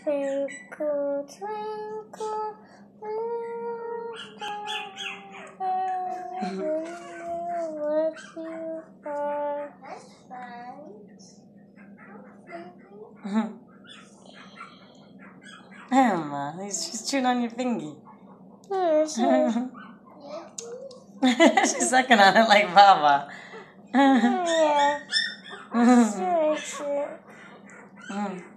Twinkle, twinkle, what you are. Emma, she's chewing on your fingy. She's sucking on it like Baba. Yeah. Sure.